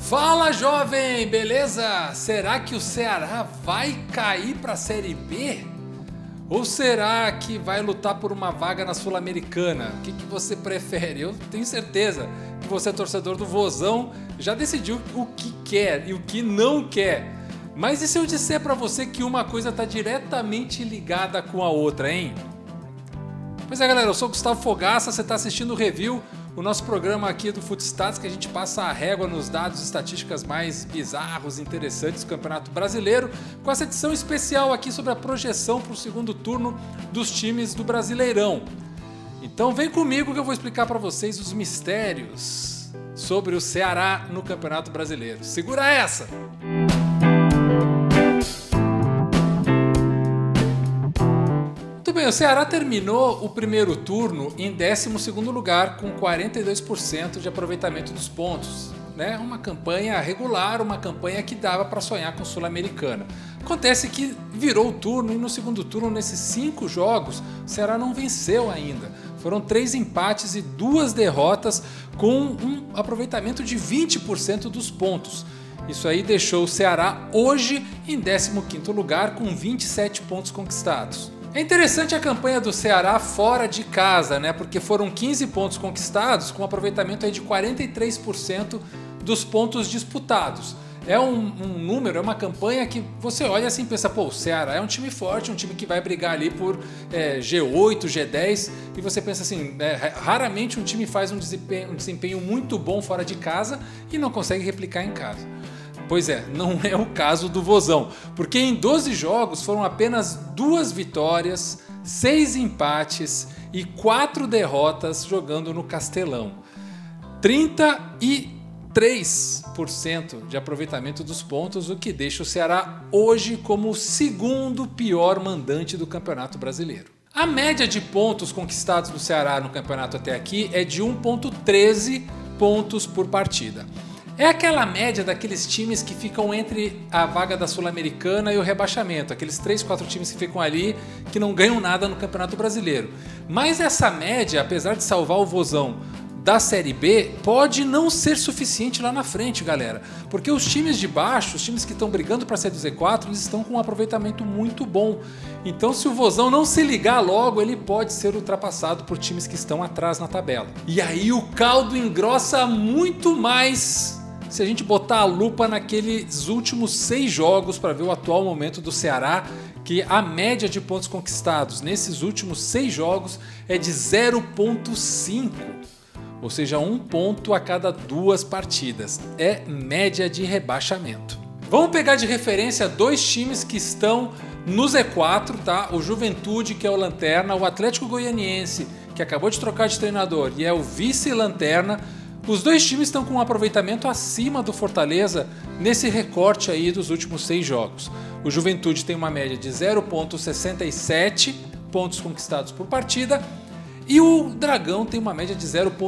Fala, jovem, beleza? Será que o Ceará vai cair para a Série B? Ou será que vai lutar por uma vaga na Sul-Americana? O que você prefere? Eu tenho certeza que você, torcedor do Vozão, já decidiu o que quer e o que não quer. Mas e se eu disser para você que uma coisa está diretamente ligada com a outra, hein? Pois é, galera, eu sou o Gustavo Fogaça, você está assistindo o Review, o nosso programa aqui do Footstats, que a gente passa a régua nos dados e estatísticas mais bizarros e interessantes do Campeonato Brasileiro, com essa edição especial aqui sobre a projeção para o segundo turno dos times do Brasileirão. Então vem comigo que eu vou explicar para vocês os mistérios sobre o Ceará no Campeonato Brasileiro. Segura essa! Muito bem, o Ceará terminou o primeiro turno em 12º lugar com 42% de aproveitamento dos pontos. Uma campanha regular, uma campanha que dava para sonhar com Sul-Americana. Acontece que virou o turno e no segundo turno, nesses 5 jogos, o Ceará não venceu ainda. Foram 3 empates e 2 derrotas com um aproveitamento de 20% dos pontos. Isso aí deixou o Ceará hoje em 15º lugar com 27 pontos conquistados. É interessante a campanha do Ceará fora de casa, porque foram 15 pontos conquistados com um aproveitamento aí de 43% dos pontos disputados. É um número, é uma campanha que você olha assim e pensa, pô, o Ceará é um time forte, um time que vai brigar ali por G8, G10, e você pensa assim, raramente um time faz um desempenho muito bom fora de casa e não consegue replicar em casa. Pois é, não é o caso do Vozão, porque em 12 jogos foram apenas 2 vitórias, 6 empates e 4 derrotas jogando no Castelão. 33% de aproveitamento dos pontos, o que deixa o Ceará hoje como o segundo pior mandante do Campeonato Brasileiro. A média de pontos conquistados do Ceará no campeonato até aqui é de 1,13 pontos por partida. É aquela média daqueles times que ficam entre a vaga da Sul-Americana e o rebaixamento. Aqueles 3, 4 times que ficam ali que não ganham nada no Campeonato Brasileiro. Mas essa média, apesar de salvar o Vozão da Série B, pode não ser suficiente lá na frente, galera. Porque os times de baixo, os times que estão brigando para sair do Z4, eles estão com um aproveitamento muito bom. Então, se o Vozão não se ligar logo, ele pode ser ultrapassado por times que estão atrás na tabela. E aí o caldo engrossa muito mais se a gente botar a lupa naqueles últimos 6 jogos para ver o atual momento do Ceará, que a média de pontos conquistados nesses últimos 6 jogos é de 0,5, ou seja, 1 ponto a cada 2 partidas. É média de rebaixamento. Vamos pegar de referência 2 times que estão no Z4, tá? O Juventude, que é o lanterna, o Atlético Goianiense, que acabou de trocar de treinador e é o vice-lanterna. Os 2 times estão com um aproveitamento acima do Fortaleza nesse recorte aí dos últimos 6 jogos. O Juventude tem uma média de 0,67 pontos conquistados por partida e o Dragão tem uma média de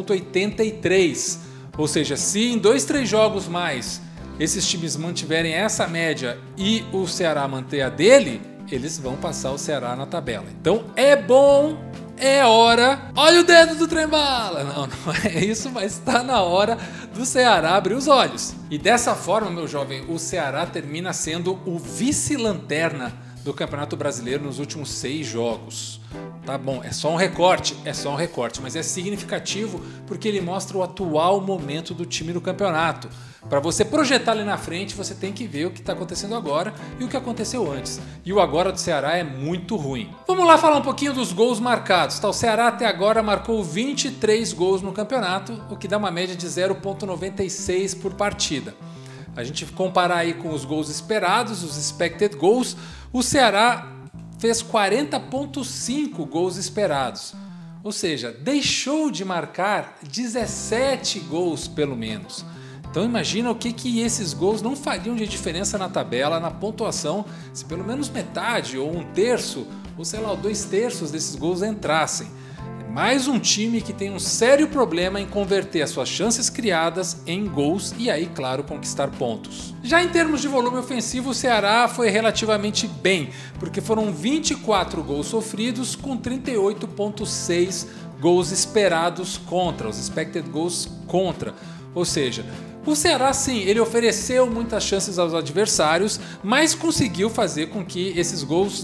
0,83. Ou seja, se em 2, 3 jogos mais esses times mantiverem essa média e o Ceará manter a dele, eles vão passar o Ceará na tabela. Então é bom, é hora... Olha o dedo do trem-bala! Não é isso, mas está na hora do Ceará abrir os olhos. E dessa forma, meu jovem, o Ceará termina sendo o vice-lanterna do Campeonato Brasileiro nos últimos 6 jogos. Tá bom, é só um recorte, mas é significativo porque ele mostra o atual momento do time no campeonato. Para você projetar ali na frente, você tem que ver o que está acontecendo agora e o que aconteceu antes. E o agora do Ceará é muito ruim. Vamos lá falar um pouquinho dos gols marcados. O Ceará até agora marcou 23 gols no campeonato, o que dá uma média de 0,96 por partida. A gente comparar aí com os gols esperados, os expected goals, o Ceará fez 40,5 gols esperados. Ou seja, deixou de marcar 17 gols pelo menos. Então imagina o que esses gols não fariam de diferença na tabela, na pontuação, se pelo menos metade, ou 1/3, ou sei lá, 2/3 desses gols entrassem. É mais um time que tem um sério problema em converter as suas chances criadas em gols e aí, claro, conquistar pontos. Já em termos de volume ofensivo, o Ceará foi relativamente bem, porque foram 24 gols sofridos com 38,6 gols esperados contra, os expected goals contra. Ou seja, O Ceará, sim, ele ofereceu muitas chances aos adversários, mas conseguiu fazer com que esses gols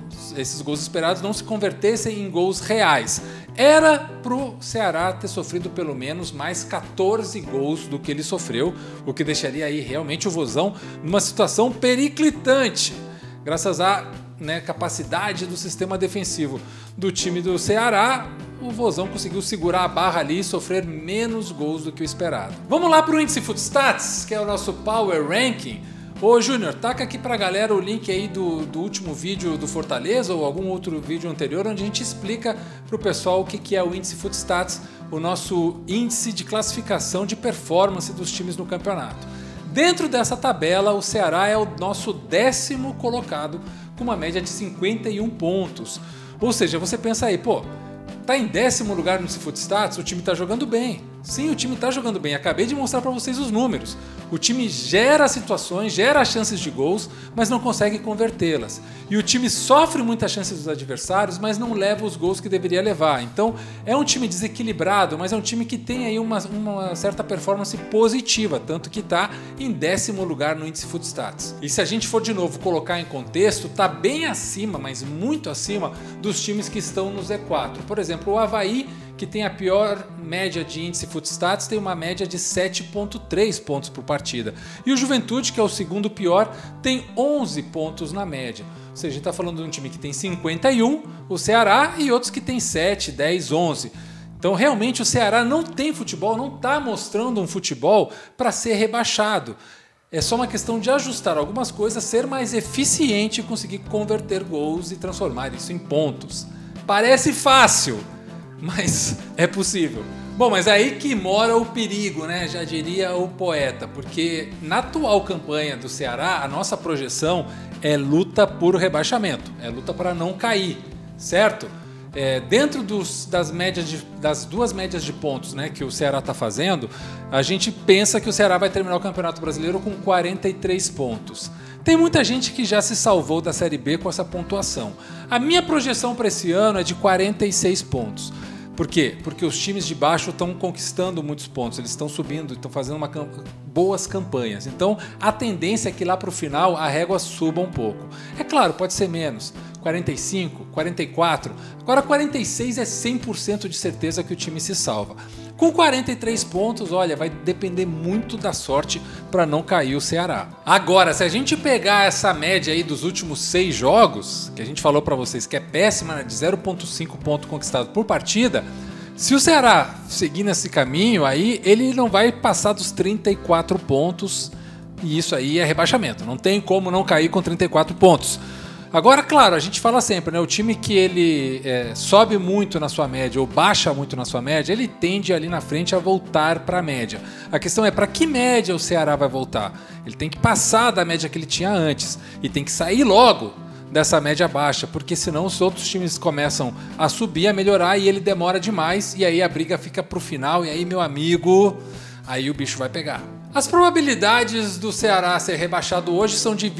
esperados não se convertessem em gols reais. Era pro Ceará ter sofrido pelo menos mais 14 gols do que ele sofreu, o que deixaria aí realmente o Vozão numa situação periclitante, graças à capacidade do sistema defensivo do time do Ceará. O Vozão conseguiu segurar a barra ali e sofrer menos gols do que o esperado. Vamos lá para o índice Footstats, que é o nosso Power Ranking. Ô Júnior, taca aqui pra galera o link aí do último vídeo do Fortaleza ou algum outro vídeo anterior, onde a gente explica pro pessoal o que é o índice Footstats, o nosso índice de classificação de performance dos times no campeonato. Dentro dessa tabela, o Ceará é o nosso 10º colocado, com uma média de 51 pontos. Ou seja, você pensa aí, pô, tá em 10º lugar no Footstats, o time tá jogando bem. Sim, o time tá jogando bem. Acabei de mostrar para vocês os números. O time gera situações, gera chances de gols, mas não consegue convertê-las. E o time sofre muitas chances dos adversários, mas não leva os gols que deveria levar. Então, é um time desequilibrado, mas é um time que tem aí uma certa performance positiva, tanto que tá em 10º lugar no índice Footstats. E se a gente for de novo colocar em contexto, tá bem acima, mas muito acima dos times que estão no Z4. Por exemplo, o Avaí, que tem a pior média de índice Footstats, tem uma média de 7,3 pontos por partida. E o Juventude, que é o segundo pior, tem 11 pontos na média. Ou seja, a gente está falando de um time que tem 51, o Ceará, e outros que tem 7, 10, 11. Então, realmente, o Ceará não tem futebol, não está mostrando um futebol para ser rebaixado. É só uma questão de ajustar algumas coisas, ser mais eficiente e conseguir converter gols e transformar isso em pontos. Parece fácil, mas é possível. Bom, mas é aí que mora o perigo, né? Já diria o poeta, porque na atual campanha do Ceará, a nossa projeção é luta por rebaixamento, é luta para não cair, certo? Dentro das duas médias de pontos, né, que o Ceará está fazendo, a gente pensa que o Ceará vai terminar o Campeonato Brasileiro com 43 pontos. Tem muita gente que já se salvou da Série B com essa pontuação. A minha projeção para esse ano é de 46 pontos. Por quê? Porque os times de baixo estão conquistando muitos pontos, eles estão subindo, estão fazendo boas campanhas. Então, a tendência é que lá para o final a régua suba um pouco. É claro, pode ser menos, 45, 44. Agora, 46 é 100% de certeza que o time se salva. Com 43 pontos, olha, vai depender muito da sorte para não cair o Ceará. Agora, se a gente pegar essa média aí dos últimos 6 jogos, que a gente falou para vocês que é péssima, né, de 0,5 ponto conquistado por partida, se o Ceará seguir nesse caminho, aí ele não vai passar dos 34 pontos, e isso aí é rebaixamento. Não tem como não cair com 34 pontos. Agora, claro, a gente fala sempre, né? O time que ele sobe muito na sua média ou baixa muito na sua média, ele tende ali na frente a voltar para a média. A questão é para que média o Ceará vai voltar? Ele tem que passar da média que ele tinha antes e tem que sair logo dessa média baixa, porque senão os outros times começam a subir, a melhorar e ele demora demais e aí a briga fica para o final e aí, meu amigo, aí o bicho vai pegar. As probabilidades do Ceará ser rebaixado hoje são de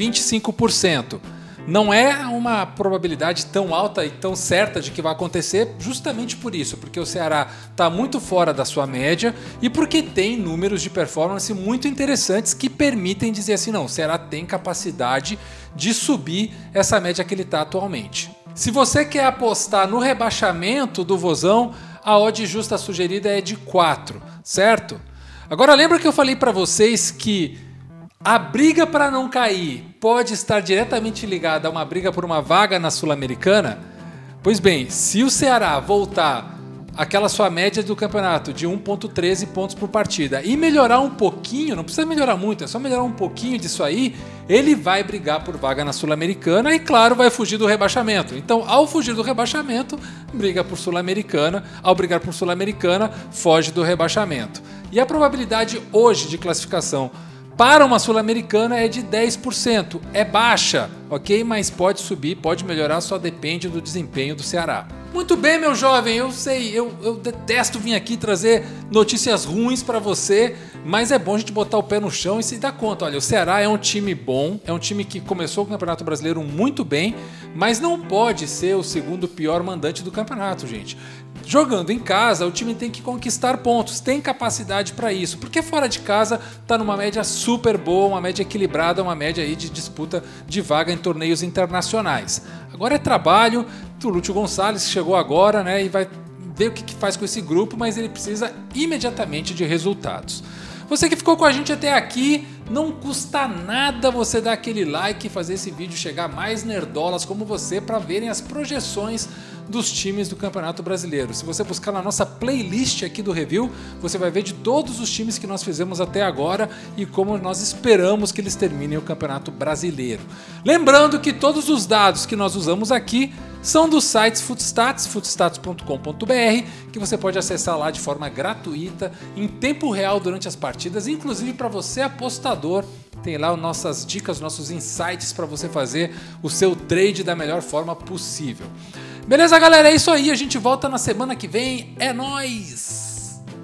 25%. Não é uma probabilidade tão alta e tão certa de que vai acontecer justamente por isso, porque o Ceará está muito fora da sua média e porque tem números de performance muito interessantes que permitem dizer assim, não, o Ceará tem capacidade de subir essa média que ele está atualmente. Se você quer apostar no rebaixamento do Vozão, a odd justa sugerida é de 4, certo? Agora lembra que eu falei para vocês que a briga para não cair pode estar diretamente ligada a uma briga por uma vaga na Sul-Americana? Pois bem, se o Ceará voltar àquela sua média do campeonato de 1,13 pontos por partida e melhorar um pouquinho, não precisa melhorar muito, é só melhorar um pouquinho disso aí, ele vai brigar por vaga na Sul-Americana e, claro, vai fugir do rebaixamento. Então, ao fugir do rebaixamento, briga por Sul-Americana. Ao brigar por Sul-Americana, foge do rebaixamento. E a probabilidade hoje de classificação para uma Sul-Americana é de 10%. É baixa, ok? Mas pode subir, pode melhorar, só depende do desempenho do Ceará. Muito bem, meu jovem, eu sei, eu detesto vir aqui trazer notícias ruins para você, mas é bom a gente botar o pé no chão e se dar conta. Olha, o Ceará é um time bom, é um time que começou o Campeonato Brasileiro muito bem, mas não pode ser o segundo pior mandante do campeonato, gente. Jogando em casa, o time tem que conquistar pontos, tem capacidade para isso, porque fora de casa está numa média super boa, uma média equilibrada, uma média aí de disputa de vaga em torneios internacionais. Agora é trabalho, o Lúcio Gonçalves chegou agora, né, e vai ver o que faz com esse grupo, mas ele precisa imediatamente de resultados. Você que ficou com a gente até aqui, não custa nada você dar aquele like e fazer esse vídeo chegar a mais nerdolas como você para verem as projeções dos times do Campeonato Brasileiro. Se você buscar na nossa playlist aqui do review, você vai ver de todos os times que nós fizemos até agora e como nós esperamos que eles terminem o Campeonato Brasileiro. Lembrando que todos os dados que nós usamos aqui são dos sites Footstats, footstats.com.br, que você pode acessar lá de forma gratuita, em tempo real durante as partidas, inclusive para você apostador. Tem lá nossas dicas, nossos insights para você fazer o seu trade da melhor forma possível. Beleza, galera? É isso aí. A gente volta na semana que vem. É nóis!